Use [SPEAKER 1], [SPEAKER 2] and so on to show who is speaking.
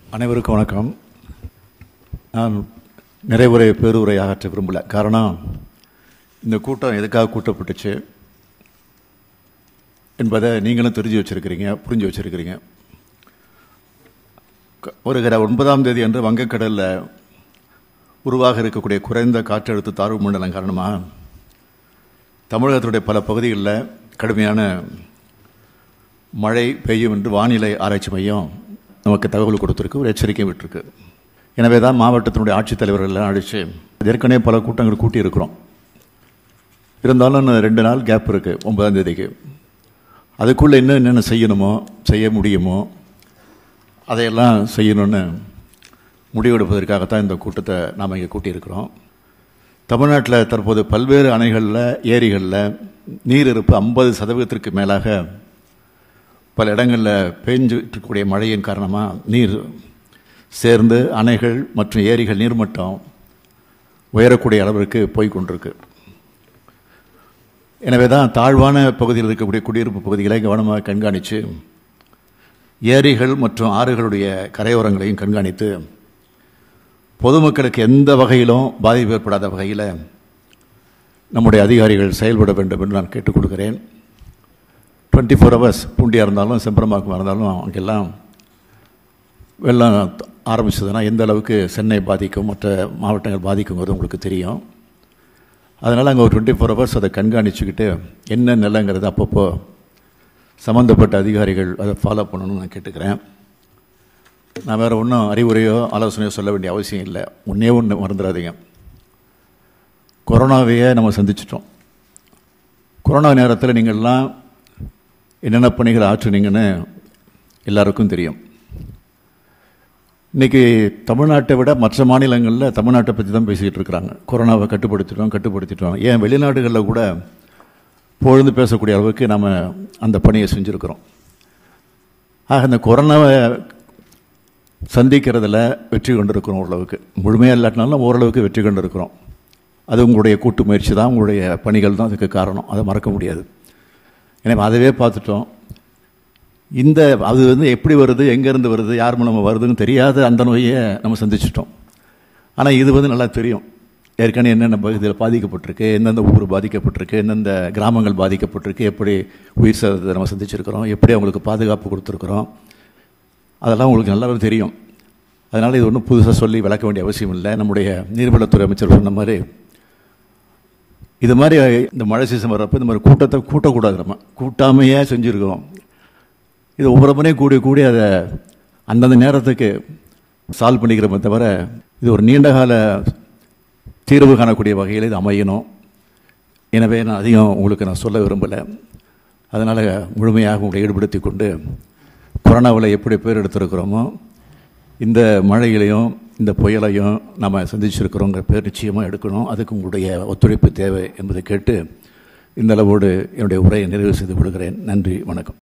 [SPEAKER 1] அனைவருக்கும் வணக்கம். நான் நிறைவுரை பேருரை ஆற்ற விரும்பல. காரணம், இந்த கூட்டம் எதுக்காக கூட்டப்பட்டுச்சு என்பதை நீங்களும் தெரிஞ்சு வச்சிருக்கிறீங்க, புரிஞ்சு வச்சிருக்கிறீங்க. வருகிற 9ஆம் தேதி அன்று வங்கக்கடலில் உருவாக இருக்கக்கூடிய குறைந்த காற்றழுத்த தாழ்வு மண்டலம் காரணமாக தமிழகத்துடைய பல பகுதிகளில் கடுமையான மழை பெய்யும் என்று வானிலை ஆராய்ச்சி மையம் நமக்கு தகவல் கொடுத்துருக்கு, ஒரு எச்சரிக்கை விட்டுருக்கு. எனவே தான் மாவட்டத்தினுடைய ஆட்சித்தலைவர்கள் எல்லாம் அழைச்சி ஏற்கனவே பல கூட்டங்கள் கூட்டியிருக்கிறோம். இருந்தாலும் 2 நாள் கேப் இருக்குது 9ஆம் தேதிக்கு. அதுக்குள்ளே இன்னும் என்னென்ன செய்யணுமோ செய்ய முடியுமோ அதையெல்லாம் செய்யணும்னு முடிவெடுப்பதற்காகத்தான் இந்த கூட்டத்தை நாம் இங்கே கூட்டியிருக்கிறோம். தமிழ்நாட்டில் தற்போது பல்வேறு அணைகளில் ஏரிகளில் நீர் இருப்பு 50% மேலாக பல இடங்களில் பெஞ்சிருக்கக்கூடிய மழையின் காரணமாக நீர் சேர்ந்து அணைகள் மற்றும் ஏரிகள் நீர்மட்டம் உயரக்கூடிய அளவிற்கு போய்கொண்டிருக்கு. எனவே தான் தாழ்வான பகுதியில் இருக்கக்கூடிய குடியிருப்பு பகுதிகளை கவனமாக கண்காணித்து ஏரிகள் மற்றும் ஆறுகளுடைய கரையோரங்களையும் கண்காணித்து பொதுமக்களுக்கு எந்த வகையிலும் பாதிப்பு ஏற்படாத வகையில் நம்முடைய அதிகாரிகள் செயல்பட வேண்டும் என்று நான் கேட்டுக் கொடுக்கிறேன். 24 hours பூண்டியாக இருந்தாலும் செம்பரம்பாக்கமாக இருந்தாலும் அங்கெல்லாம் வெள்ளம் ஆரம்பிச்சதுன்னா எந்த அளவுக்கு சென்னை பாதிக்கும், மற்ற மாவட்டங்கள் பாதிக்குங்கிறது உங்களுக்கு தெரியும். அதனால் அங்கே ஒரு 24 hours அதை கண்காணிச்சுக்கிட்டு என்ன நிலைங்கிறது அப்பப்போ சம்மந்தப்பட்ட அதிகாரிகள் அதை ஃபாலோ பண்ணணும்னு நான் கேட்டுக்கிறேன். நான் வேறு ஒன்றும் அறிவுரையோ ஆலோசனையோ சொல்ல வேண்டிய அவசியம் இல்லை. ஒன்று மறந்துடாதீங்க, கொரோனாவையே நம்ம சந்திச்சிட்டோம். கொரோனா நேரத்தில் நீங்கள்லாம் என்னென்ன பணிகள் ஆற்றுனீங்கன்னு எல்லாருக்கும் தெரியும். இன்றைக்கி தமிழ்நாட்டை விட மற்ற மாநிலங்களில் தமிழ்நாட்டை பற்றி தான் பேசிக்கிட்டு இருக்கிறாங்க. கொரோனாவை கட்டுப்படுத்திட்டோம். ஏன் வெளிநாடுகளில் கூட பொழுது பேசக்கூடிய அளவுக்கு நம்ம அந்த பணியை செஞ்சுருக்கிறோம். ஆக இந்த கொரோனாவை சந்திக்கிறதுல வெற்றி கொண்டிருக்கிறோம். ஓரளவுக்கு, முழுமையாக இல்லாட்டினாலும் ஓரளவுக்கு வெற்றி கொண்டிருக்கிறோம். அது உங்களுடைய கூட்டு முயற்சி தான், உங்களுடைய பணிகள் தான் அதுக்கு காரணம். அதை மறக்க முடியாது. எனவே அதவே பார்த்துட்டோம். அது எப்படி வருது, எங்கேருந்து வருது, யார் மூலமாக வருதுன்னு தெரியாத அந்த நோயை நம்ம சந்திச்சிட்டோம். ஆனால் இது நல்லா தெரியும். ஏற்கனவே என்னென்ன பகுதியில் பாதிக்கப்பட்டிருக்கு, எந்தெந்த ஊர் பாதிக்கப்பட்டிருக்கு, எந்தெந்த கிராமங்கள் பாதிக்கப்பட்டிருக்கு, எப்படி உயிர் சேதத்தை நம்ம சந்திச்சிருக்கிறோம், எப்படி அவங்களுக்கு பாதுகாப்பு கொடுத்துருக்குறோம், அதெல்லாம் உங்களுக்கு நல்லாவே தெரியும். அதனால் இது ஒன்றும் புதுசாக சொல்லி விளக்க வேண்டிய அவசியம் இல்லை. நம்முடைய நீர்வளத்துறை அமைச்சர் சொன்ன மாதிரி இது மாதிரி இந்த மழை சீசன் வர்றப்போ இந்த மாதிரி கூட்டத்தை கூட்டக்கூடாது. நம்ம கூட்டாமையே செஞ்சுருக்கிறோம். இது ஒவ்வொரு முறையும் கூடி அதை அந்தந்த நேரத்துக்கு சால்வ் பண்ணிக்கிறோமே தவிர இது ஒரு நீண்டகால தீர்வு காணக்கூடிய வகையில் இது அமையணும். எனவே நான் அதிகம் உங்களுக்கு நான் சொல்ல விரும்பலை. அதனால் முழுமையாக உங்களை ஈடுபடுத்தி கொண்டு கொரோனாவில் எப்படி பேர் எடுத்திருக்கிறோமோ இந்த மழையிலையும் இந்த புயலையும் நம்ம சந்திச்சிருக்கிறோங்கிற பேர் நிச்சயமாக எடுக்கணும். அதுக்கு உங்களுடைய ஒத்துழைப்பு தேவை என்பதை கேட்டு இந்த அளவோடு என்னுடைய உரையை நிறைவு செய்து விடுகிறேன். நன்றி, வணக்கம்.